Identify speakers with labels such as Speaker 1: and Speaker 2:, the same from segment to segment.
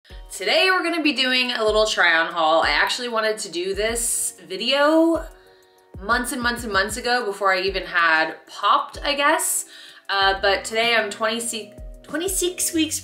Speaker 1: Today we're gonna be doing a little try on haul. I actually wanted to do this video months and months and months ago before I even had popped, I guess. But today I'm 26 weeks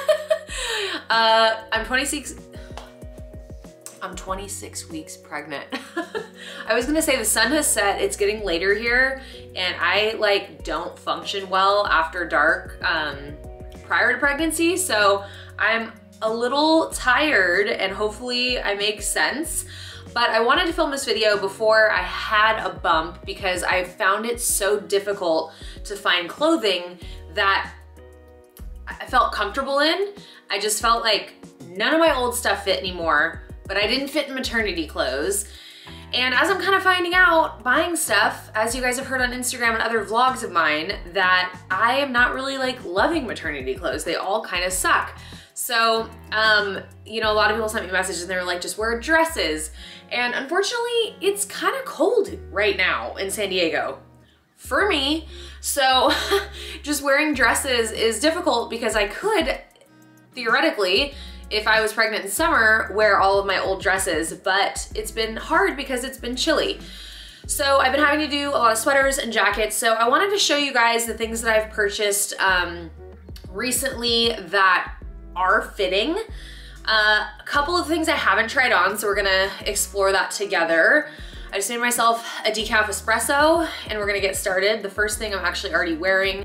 Speaker 1: I'm 26 weeks pregnant. I was gonna say the sun has set, it's getting later here, and I like don't function well after dark prior to pregnancy, so I'm a little tired and hopefully I make sense. But I wanted to film this video before I had a bump because I found it so difficult to find clothing that I felt comfortable in. I just felt like none of my old stuff fit anymore, but I didn't fit in maternity clothes. And as I'm kind of finding out, buying stuff, as you guys have heard on Instagram and other vlogs of mine, that I am not really like loving maternity clothes. They all kind of suck. So, you know, a lot of people sent me messages and they were like, just wear dresses. And unfortunately, it's kind of cold right now in San Diego for me. So just wearing dresses is difficult because I could, theoretically, if I was pregnant in summer, wear all of my old dresses, but it's been hard because it's been chilly. So I've been having to do a lot of sweaters and jackets. So I wanted to show you guys the things that I've purchased recently that are fitting. A couple of things I haven't tried on, so we're gonna explore that together. I just made myself a decaf espresso and we're gonna get started. The first thing I'm actually already wearing.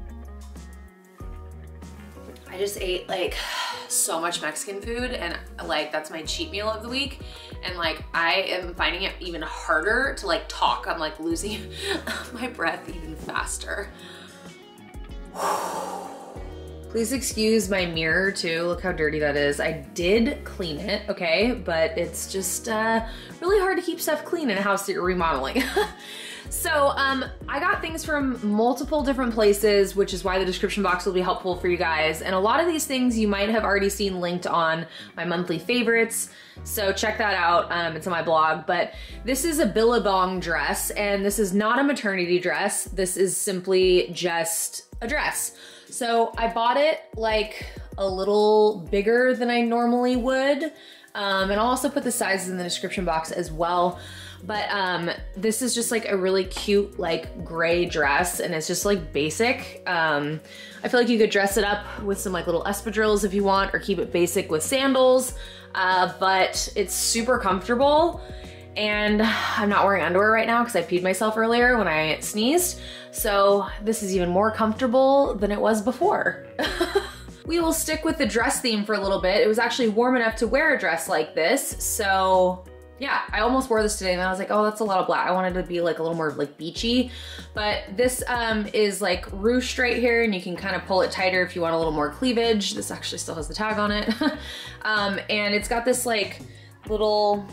Speaker 1: I just ate like so much Mexican food and like that's my cheat meal of the week. And like I am finding it even harder to like talk. I'm like losing my breath even faster. Please excuse my mirror too. Look how dirty that is. I did clean it, okay? But it's just really hard to keep stuff clean in a house that you're remodeling. So I got things from multiple different places, which is why the description box will be helpful for you guys. And a lot of these things you might have already seen linked on my monthly favorites. So check that out, it's on my blog. But this is a Billabong dress, and this is not a maternity dress. This is simply just a dress. So I bought it like a little bigger than I normally would. And I'll also put the sizes in the description box as well. But this is just like a really cute like gray dress, and it's just like basic. I feel like you could dress it up with some like little espadrilles if you want, or keep it basic with sandals. But it's super comfortable. And I'm not wearing underwear right now because I peed myself earlier when I sneezed. So this is even more comfortable than it was before. We will stick with the dress theme for a little bit. It was actually warm enough to wear a dress like this. So yeah, I almost wore this today and I was like, oh, that's a lot of black. I wanted to be like a little more like beachy. But this is like ruched right here, and you can kind of pull it tighter if you want a little more cleavage. This actually still has the tag on it. And it's got this like little,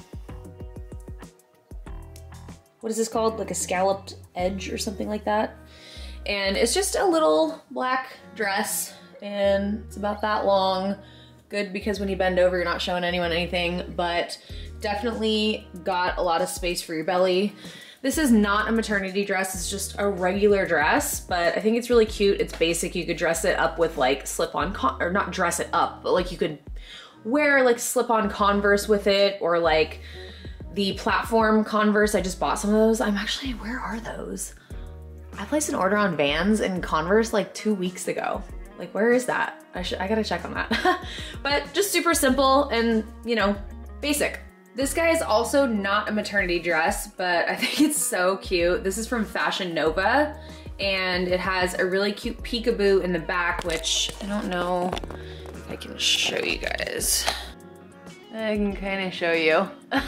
Speaker 1: what is this called? Like a scalloped edge or something like that. And it's just a little black dress, and it's about that long. Good because when you bend over, you're not showing anyone anything, but definitely got a lot of space for your belly. This is not a maternity dress, it's just a regular dress, but I think it's really cute. It's basic. You could dress it up with like slip-on, or not dress it up, but like you could wear like slip-on Converse with it, or like the platform Converse. I just bought some of those. I'm actually, where are those? I placed an order on Vans and Converse like 2 weeks ago. Like, where is that? I gotta check on that. But just super simple and, you know, basic. This guy is also not a maternity dress, but I think it's so cute. This is from Fashion Nova, and it has a really cute peekaboo in the back, which I don't know if I can show you guys. I can kind of show you.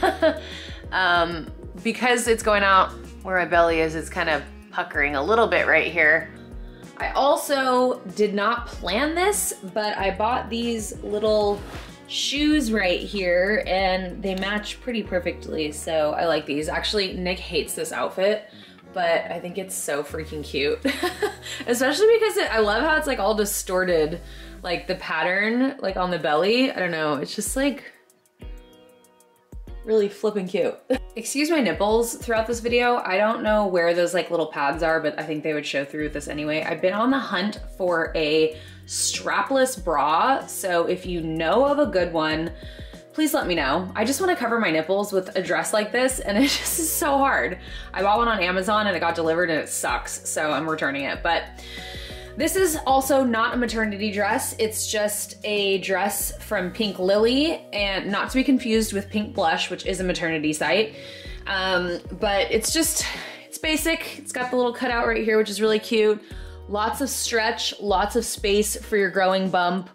Speaker 1: Because it's going out where my belly is, it's kind of puckering a little bit right here. I also did not plan this, but I bought these little shoes right here and they match pretty perfectly, so I like these. Actually, Nick hates this outfit, but I think it's so freaking cute. Especially because I love how it's like all distorted, like the pattern like on the belly. I don't know, it's just like really flippin' cute. Excuse my nipples throughout this video. I don't know where those like little pads are, but I think they would show through with this anyway. I've been on the hunt for a strapless bra. So if you know of a good one, please let me know. I just wanna cover my nipples with a dress like this, and it just is so hard. I bought one on Amazon and it got delivered and it sucks, so I'm returning it. But this is also not a maternity dress. It's just a dress from Pink Lily, and not to be confused with Pink Blush, which is a maternity site. But it's basic. It's got the little cutout right here, which is really cute. Lots of stretch, lots of space for your growing bump.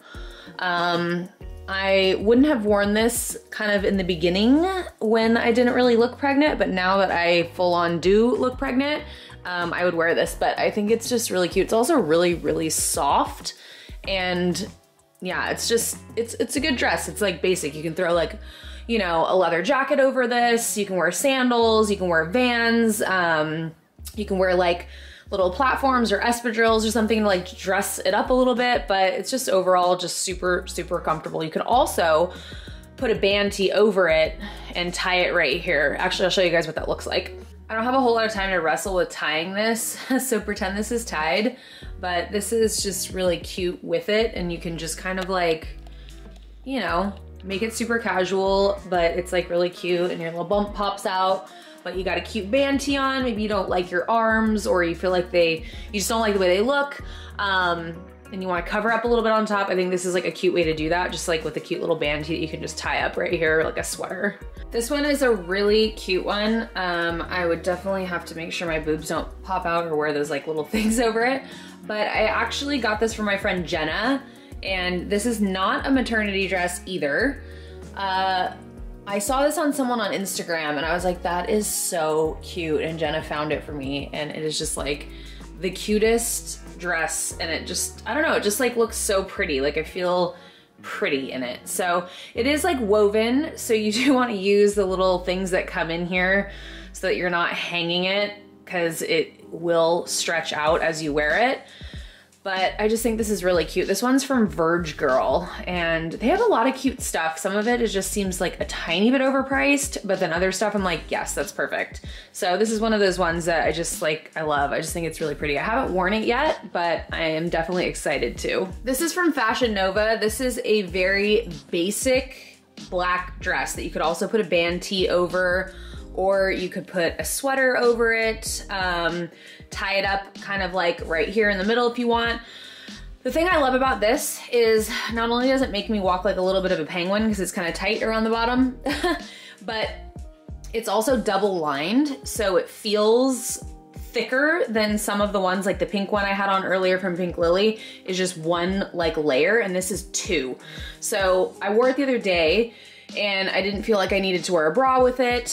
Speaker 1: I wouldn't have worn this kind of in the beginning when I didn't really look pregnant, but now that I full on do look pregnant, I would wear this. But I think it's just really cute. It's also really, really soft, and yeah, it's a good dress. It's like basic. You can throw like, you know, a leather jacket over this. You can wear sandals, you can wear Vans, you can wear like little platforms or espadrilles or something to like dress it up a little bit, but it's just overall just super, super comfortable. You can also put a band tee over it and tie it right here. Actually, I'll show you guys what that looks like. I don't have a whole lot of time to wrestle with tying this, so pretend this is tied, but this is just really cute with it, and you can just kind of like, you know, make it super casual, but it's like really cute, and your little bump pops out. But you got a cute band tee on. Maybe you don't like your arms, or you feel like you just don't like the way they look, and you want to cover up a little bit on top. I think this is like a cute way to do that, just like with a cute little band tee that you can just tie up right here like a sweater. This one is a really cute one. I would definitely have to make sure my boobs don't pop out or wear those like little things over it. But I actually got this from my friend Jenna, and this is not a maternity dress either. I saw this on someone on Instagram and I was like, that is so cute. And Jenna found it for me, and it is just like the cutest dress, and it just, I don't know, it just like looks so pretty. Like I feel pretty in it. So it is like woven, so you do want to use the little things that come in here so that you're not hanging it, because it will stretch out as you wear it. But I just think this is really cute. This one's from Verge Girl, and they have a lot of cute stuff. Some of it just seems like a tiny bit overpriced, but then other stuff I'm like, yes, that's perfect. So this is one of those ones that I just like, I love. I just think it's really pretty. I haven't worn it yet, but I am definitely excited to. This is from Fashion Nova. This is a very basic black dress that you could also put a band tee over, or you could put a sweater over it, tie it up kind of like right here in the middle if you want. The thing I love about this is not only does it make me walk like a little bit of a penguin because it's kind of tight around the bottom, but it's also double lined, so it feels thicker than some of the ones, like the pink one I had on earlier from Pink Lily is just one like layer, and this is two. So I wore it the other day and I didn't feel like I needed to wear a bra with it.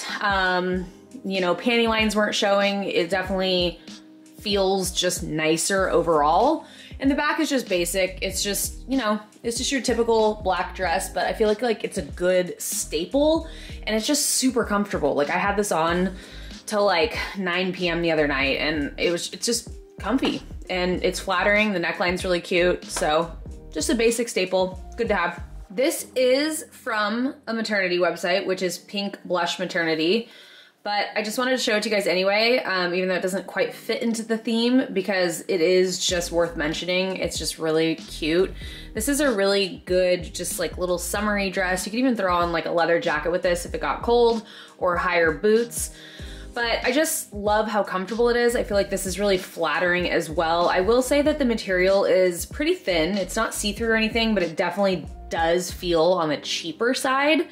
Speaker 1: You know, panty lines weren't showing. It definitely feels just nicer overall. And the back is just basic. It's just, you know, it's just your typical black dress, but I feel like it's a good staple, and it's just super comfortable. Like I had this on till like 9 p.m. the other night, and it's just comfy and it's flattering. The neckline's really cute. So just a basic staple, good to have. This is from a maternity website, which is Pink Blush Maternity. But I just wanted to show it to you guys anyway, even though it doesn't quite fit into the theme, because it is just worth mentioning. It's just really cute. This is a really good, just like little summery dress. You could even throw on like a leather jacket with this if it got cold, or higher boots. But I just love how comfortable it is. I feel like this is really flattering as well. I will say that the material is pretty thin. It's not see-through or anything, but it definitely does feel on the cheaper side.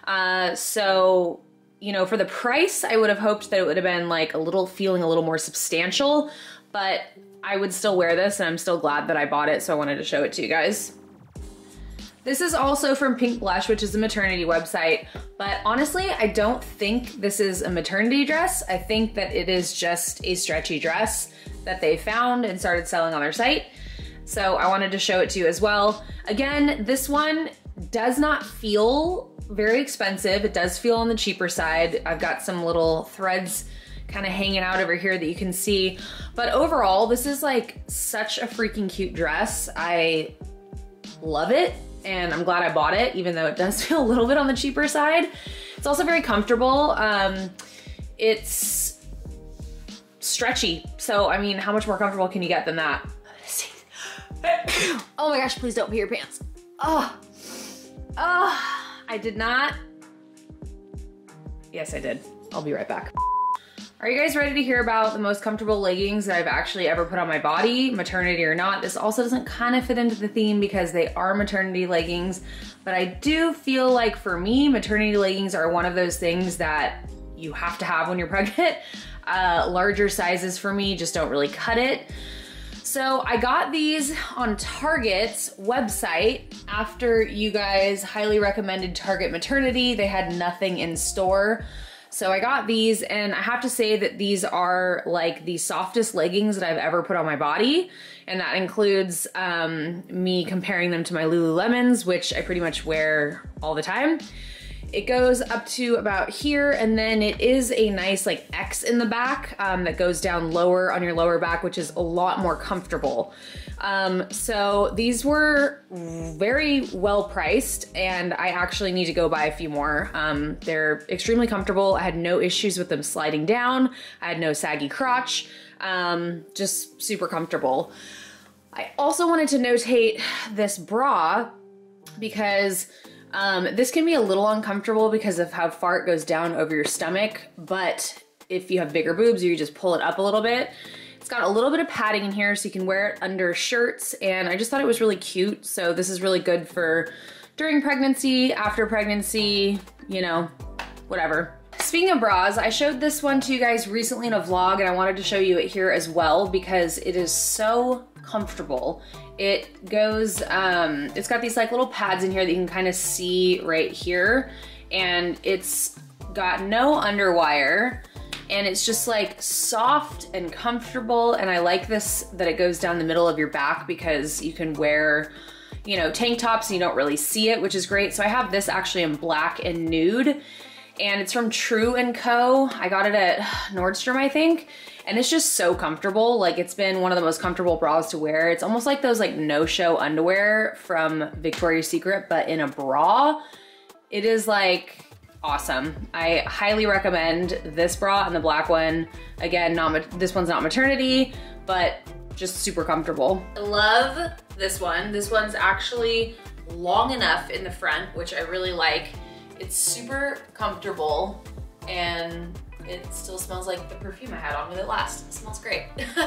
Speaker 1: So, you know, for the price, I would have hoped that it would have been like feeling a little more substantial, but I would still wear this, and I'm still glad that I bought it, so I wanted to show it to you guys. This is also from Pink Blush, which is a maternity website, but honestly, I don't think this is a maternity dress. I think that it is just a stretchy dress that they found and started selling on their site. So I wanted to show it to you as well. Again, this one does not feel very expensive. It does feel on the cheaper side. I've got some little threads kind of hanging out over here that you can see. But overall, this is like such a freaking cute dress. I love it, and I'm glad I bought it, even though it does feel a little bit on the cheaper side. It's also very comfortable. It's stretchy. So, I mean, how much more comfortable can you get than that? Oh my gosh, please don't pee your pants. Oh, I did not. Yes, I did. I'll be right back. Are you guys ready to hear about the most comfortable leggings that I've actually ever put on my body, maternity or not? This also doesn't kind of fit into the theme because they are maternity leggings, but I do feel like for me, maternity leggings are one of those things that you have to have when you're pregnant. Larger sizes for me just don't really cut it. So I got these on Target's website after you guys highly recommended Target Maternity. They had nothing in store. So I got these, and I have to say that these are like the softest leggings that I've ever put on my body. And that includes me comparing them to my Lululemons, which I pretty much wear all the time. It goes up to about here, and then it is a nice like X in the back that goes down lower on your lower back, which is a lot more comfortable. So these were very well priced, and I actually need to go buy a few more. They're extremely comfortable. I had no issues with them sliding down. I had no saggy crotch, just super comfortable. I also wanted to notate this bra because this can be a little uncomfortable because of how far it goes down over your stomach, but if you have bigger boobs or you just pull it up a little bit, it's got a little bit of padding in here so you can wear it under shirts, and I just thought it was really cute. So this is really good for during pregnancy, after pregnancy, you know, whatever. Speaking of bras, I showed this one to you guys recently in a vlog, and I wanted to show you it here as well because it is so comfortable. It goes, it's got these like little pads in here that you can kind of see right here, and it's got no underwire, and it's just like soft and comfortable. And I like this, that it goes down the middle of your back because you can wear, you know, tank tops and you don't really see it, which is great. So I have this actually in black and nude, and it's from True & Co. I got it at Nordstrom, I think. And it's just so comfortable. Like, it's been one of the most comfortable bras to wear. It's almost like those like no-show underwear from Victoria's Secret, but in a bra. It is like awesome. I highly recommend this bra and the black one. Again, this one's not maternity, but just super comfortable. I love this one. This one's actually long enough in the front, which I really like. It's super comfortable, and it still smells like the perfume I had on with it last. It smells great.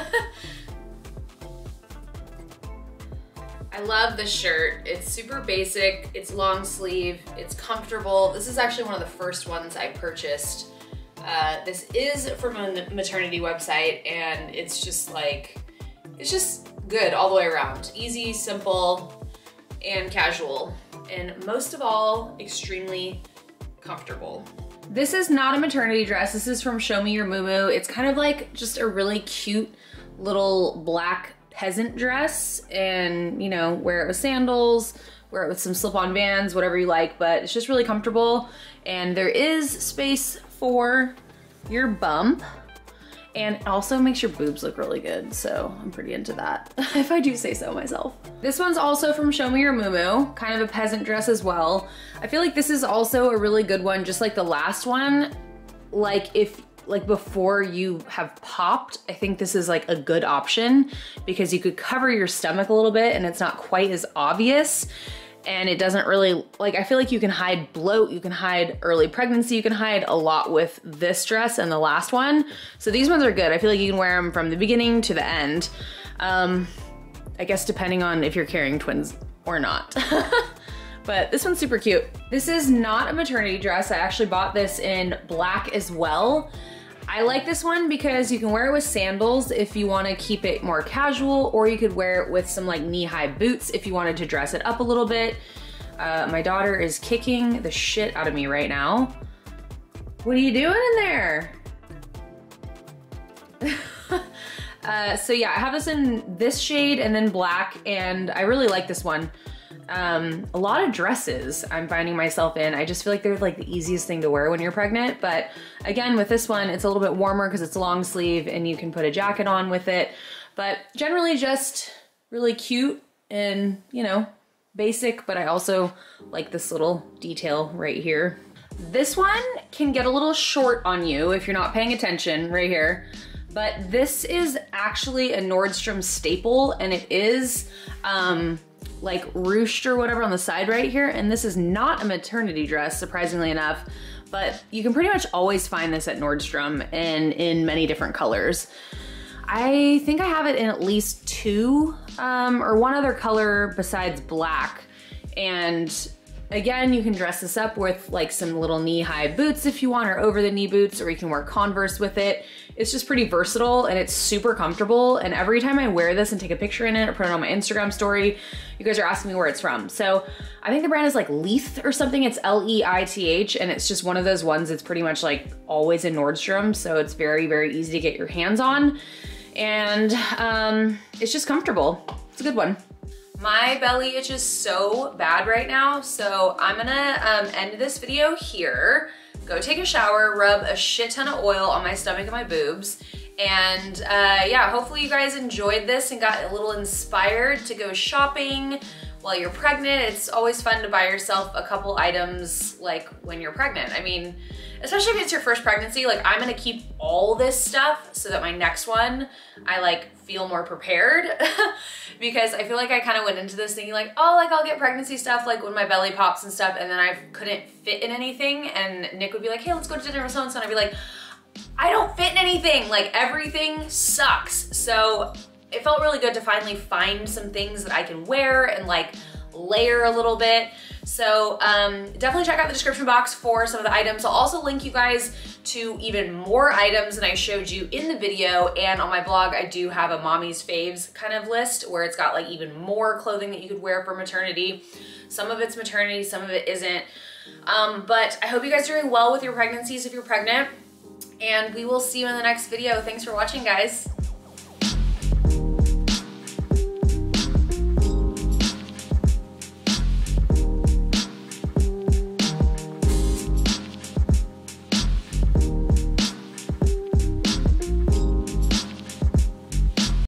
Speaker 1: I love this shirt. It's super basic, it's long sleeve, it's comfortable. This is actually one of the first ones I purchased. This is from a maternity website, and it's just like, it's just good all the way around. Easy, simple, and casual. And most of all, extremely comfortable. This is not a maternity dress. This is from Show Me Your Moo-Moo. It's kind of like just a really cute little black peasant dress, and you know, wear it with sandals, wear it with some slip-on Vans, whatever you like, but it's just really comfortable. And there is space for your bump, and it also makes your boobs look really good, so I'm pretty into that, if I do say so myself. This one's also from Show Me Your Moo-Moo, kind of a peasant dress as well. I feel like this is also a really good one, just like the last one. Like before you have popped, I think this is like a good option because you could cover your stomach a little bit and it's not quite as obvious. And it doesn't really, like, I feel like you can hide bloat, you can hide early pregnancy, you can hide a lot with this dress and the last one. So these ones are good. I feel like you can wear them from the beginning to the end. I guess depending on if you're carrying twins or not. But this one's super cute. This is not a maternity dress. I actually bought this in black as well. I like this one because you can wear it with sandals if you want to keep it more casual, or you could wear it with some like knee-high boots if you wanted to dress it up a little bit. My daughter is kicking the shit out of me right now. What are you doing in there? So yeah, I have this in this shade and then black, and I really like this one. A lot of dresses I'm finding myself in. I just feel like they're like the easiest thing to wear when you're pregnant. But again, with this one, it's a little bit warmer because it's a long sleeve and you can put a jacket on with it. But generally just really cute and, you know, basic, but I also like this little detail right here. This one can get a little short on you if you're not paying attention right here. but this is actually a Nordstrom staple, and it is like ruched or whatever on the side right here. And this is not a maternity dress, surprisingly enough, but you can pretty much always find this at Nordstrom and in many different colors. I think I have it in at least two or one other color besides black. And again, you can dress this up with like some little knee-high boots if you want, or over the knee boots, or you can wear Converse with it. It's just pretty versatile and it's super comfortable. And every time I wear this and take a picture in it or put it on my Instagram story, you guys are asking me where it's from. So I think the brand is like Leith or something. It's L-E-I-T-H, and it's just one of those ones that's pretty much like always in Nordstrom. So it's very, very easy to get your hands on. And it's just comfortable. It's a good one. My belly itches so bad right now, so I'm gonna end this video here, go take a shower, rub a shit ton of oil on my stomach and my boobs, and yeah, hopefully you guys enjoyed this and got a little inspired to go shopping while you're pregnant. It's always fun to buy yourself a couple items like when you're pregnant. I mean, especially if it's your first pregnancy, like I'm gonna keep all this stuff so that my next one, I like feel more prepared because I feel like I kind of went into this thinking like, oh, like I'll get pregnancy stuff like when my belly pops and stuff, and then I couldn't fit in anything, and Nick would be like, hey, let's go to dinner with so-and-so, and I'd be like, I don't fit in anything, like everything sucks. So it felt really good to finally find some things that I can wear and like layer a little bit. So definitely check out the description box for some of the items. I'll also link you guys to even more items than I showed you in the video, and on my blog I do have a mommy's faves kind of list where it's got like even more clothing that you could wear for maternity. Some of it's maternity, some of it isn't. But I hope you guys are doing well with your pregnancies if you're pregnant, and we will see you in the next video. Thanks for watching, guys.